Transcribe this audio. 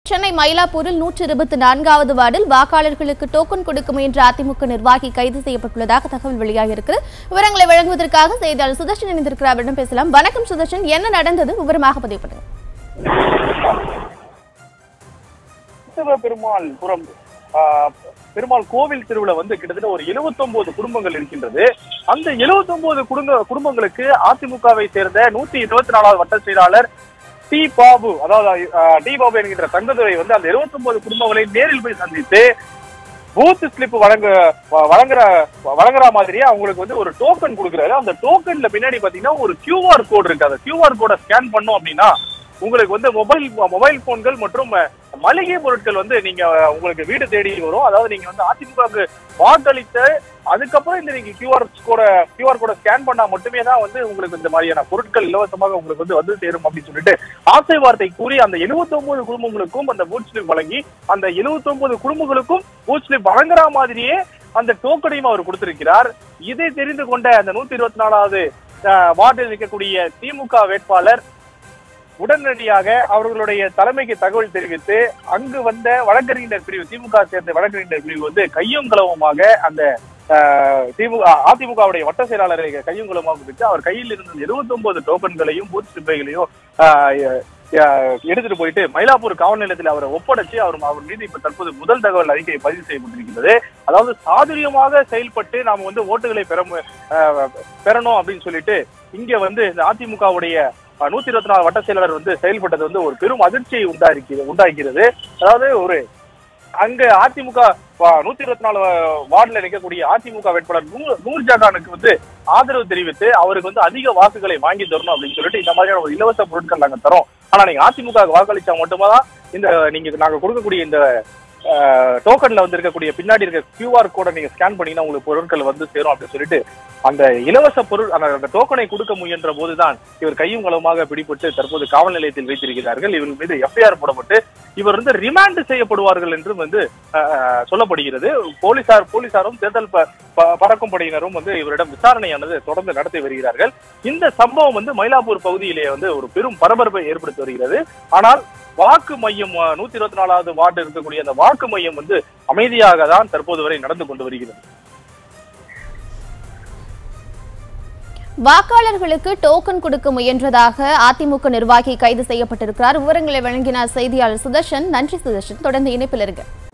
சென்னை மயிலாப்பூரில் 124வது வார்டில் வாக்காளர்களுக்கு டோக்கன் கொடுக்க முயன்ற அதிமுக நிர்வாகி கைது செய்யப்பட்டுள்ளதாக தகவல் வெளியாகியிருக்கிறது. விவரங்களை வழங்குவதற்காக செய்தியாளர் சுதர்ஷன் இணைந்திருக்கிறார். அவரிடம் பேசலாம். வணக்கம் சுதர்ஷன், என்ன நடந்தது? விவரமாக பதிவு பண்ணுங்க. பெருமாள் கோவில் திருவிழா கிட்டத்தட்ட ஒரு 79 குடும்பங்கள் இருக்கின்றது. அந்த 79 குடும்பங்களுக்கு அதிமுகவை சேர்ந்த 124வது வட்ட செயலாளர் டி பாபு என்கின்ற தங்கதுரை அந்த 79 குடும்பங்களை நேரில் போய் சந்தித்து பூத் ஸ்லிப் வழங்குற மாதிரியே அவங்களுக்கு ஒரு டோக்கன் கொடுக்குறாரு. அந்த டோக்கன்ல பின்னாடி பாத்தீங்கன்னா ஒரு QR கோட் இருக்கு. அந்த QR கோடை ஸ்கேன் பண்ணோம் அப்படின்னா உங்களுக்கு மொபைல் போன்கள் மற்றும் மளிகை பொருட்கள் நீங்க உங்களுக்கு வீடு தேடி வரும். அதாவது நீங்க அதிமுகவுக்கு வாக்களித்த அதுக்கப்புறம் இந்த நீங்க QR கோட ஸ்கேன் பண்ணா மட்டுமே தான் உங்களுக்கு இந்த மாதிரியான பொருட்கள் இலவசமாக உங்களுக்கு வந்து சேரும் அப்படின்னு சொல்லிட்டு ஆசை வார்த்தை கூறி அந்த 79 குடும்பங்களுக்கும் அந்த பூத் ஸ்லிப் வழங்கி அந்த 79 குடும்பங்களுக்கும் பூத் ஸ்லிப் வழங்குற மாதிரியே அந்த டோக்கனையும் அவர் கொடுத்திருக்கிறார். இதை தெரிந்து கொண்ட அந்த 124வது வார்டில் இருக்கக்கூடிய திமுக வேட்பாளர் உடனடியாக அவர்களுடைய தலைமைக்கு தகவல் தெரிவித்து அங்கு வந்த வழக்கறிஞர் பிரிவு, திமுக சேர்ந்த வழக்கறிஞர் பிரிவு கையும் களவுமாக அந்த அதிமுகவுடைய வட்ட செயலாளரை கையும் களவுமாக பிடித்து அவர் கையில் இருந்த 79 டோக்கன்களையும் பூத் ஸ்லிப்பைகளையும் எடுத்துட்டு போயிட்டு மயிலாப்பூர் காவல் நிலையத்தில் அவரை ஒப்படைச்சு அவர் மீது இப்ப தற்போது முதல் தகவல் அறிக்கை பதிவு செய்யப்பட்டிருக்கிறது. அதாவது சாதுரியமாக செயல்பட்டு நாம ஓட்டுகளை பெறணும் அப்படின்னு சொல்லிட்டு இங்க இந்த அதிமுகவுடைய 124 வட்ட செயலாளர் செயல்பட்டது ஒரு பெரும் அதிர்ச்சியை உண்டாக்கிறது. அதாவது அங்க அதிமுக 124 வார்டுல இருக்கக்கூடிய அதிமுக வேட்பாளர் நூர்ஜஹானுக்கு ஆதரவு தெரிவித்து அவருக்கு அதிக வாக்குகளை வாங்கி தரணும் அப்படின்னு சொல்லிட்டு இந்த மாதிரியான ஒரு இலவச பொருட்கள் நாங்க தரோம். ஆனா நீங்க அதிமுக வாக்களிச்சா மட்டும்தான் நாங்க கொடுக்கக்கூடிய இந்த டோக்கன்ல இருக்கக்கூடிய பின்னாடி இருக்க QR கோடை நீங்க ஸ்கேன் பண்ணீங்கன்னா உங்களுக்கு பொருட்கள் சேரும் அப்படின்னு சொல்லிட்டு அந்த இலவச பொருள் அந்த டோக்கனை கொடுக்க முயன்ற போதுதான் இவர் கையும் களவுமாக பிடிபட்டு தற்போது காவல் நிலையத்தில் வைத்திருக்கிறார்கள். இவர் மீது FIR போடப்பட்டு இவர் ரிமாண்ட் செய்யப்படுவார்கள் என்றும் சொல்லப்படுகிறது. போலீசாரும் தேர்தல் பறக்கும் படையினரும் இவரிடம் விசாரணையானது தொடர்ந்து நடத்தி வருகிறார்கள். இந்த சம்பவம் மயிலாப்பூர் பகுதியிலே ஒரு பெரும் பரபரப்பை ஏற்படுத்தி வருகிறது. ஆனால் வாக்கு மையம் 124வது வார்டு இருக்கக்கூடிய அந்த வாக்கு மையம் அமைதியாக தான் தற்போது வரை நடந்து கொண்டு வருகிறது. வாக்காளர்களுக்கு டோக்கன் கொடுக்க முயன்றதாக அதிமுக நிர்வாகி கைது செய்யப்பட்டிருக்கிறார். விவரங்களை வழங்கினார் செய்தியாளர் சுதர்ஷன். நன்றி சுதர்ஷன், தொடர்ந்து இணைப்பில் இருங்க.